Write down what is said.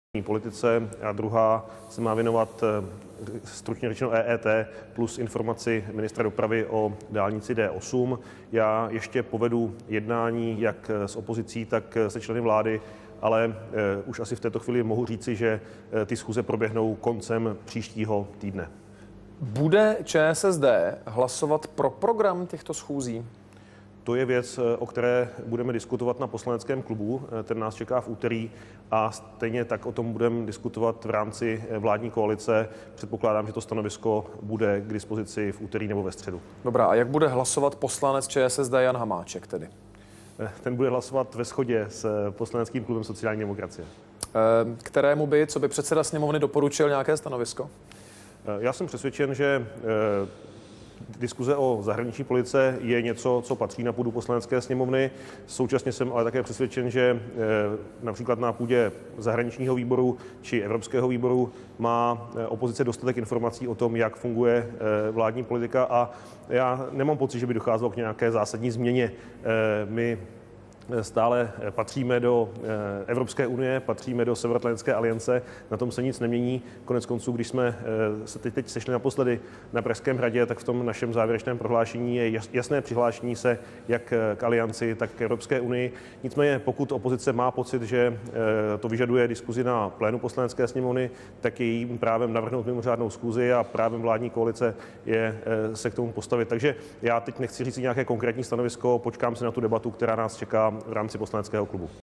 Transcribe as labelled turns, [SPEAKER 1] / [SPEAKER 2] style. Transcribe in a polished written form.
[SPEAKER 1] politice a druhá se má věnovat stručně řečeno EET plus informaci ministra dopravy o dálnici D8. Já ještě povedu jednání jak s opozicí, tak se členy vlády, ale už asi v této chvíli mohu říci, že ty schůze proběhnou koncem příštího týdne.
[SPEAKER 2] Bude ČSSD hlasovat pro program těchto schůzí?
[SPEAKER 1] To je věc, o které budeme diskutovat na poslaneckém klubu. Ten nás čeká v úterý a stejně tak o tom budeme diskutovat v rámci vládní koalice. Předpokládám, že to stanovisko bude k dispozici v úterý nebo ve středu.
[SPEAKER 2] Dobrá, a jak bude hlasovat poslanec ČSSD Jan Hamáček tedy?
[SPEAKER 1] Ten bude hlasovat ve shodě s poslaneckým klubem sociální demokracie.
[SPEAKER 2] Kterému by, co by předseda sněmovny doporučil nějaké stanovisko?
[SPEAKER 1] Já jsem přesvědčen, že diskuze o zahraniční politice je něco, co patří na půdu poslanecké sněmovny. Současně jsem ale také přesvědčen, že například na půdě zahraničního výboru či evropského výboru má opozice dostatek informací o tom, jak funguje vládní politika a já nemám pocit, že by docházelo k nějaké zásadní změně. My stále patříme do Evropské unie, patříme do Severoatlantické aliance, na tom se nic nemění. Konec konců, když jsme se teď sešli naposledy na Pražském hradě, tak v tom našem závěrečném prohlášení je jasné přihlášení se jak k alianci, tak k Evropské unii. Nicméně, pokud opozice má pocit, že to vyžaduje diskuzi na plénu poslanecké sněmovny, tak je jejím právem navrhnout mimořádnou schůzi a právem vládní koalice je se k tomu postavit. Takže já teď nechci říct nějaké konkrétní stanovisko, počkám si na tu debatu, která nás čeká v rámci poslaneckého klubu.